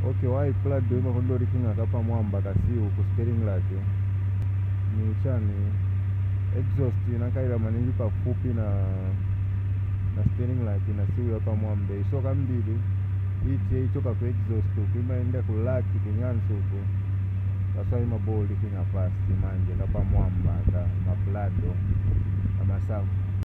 Okay, why Prado ima kondori kinga kapa mwamba kasiu ku steering lake ni chani exhaust inakaira maningi pafupi na steering lake na siu hapa mwamba isoka mbili iti ichoka ku exhaust kuima enda ku laki kinyanso ku sasa ima boli kinga fast manje kapa mwamba ka Prado ama safu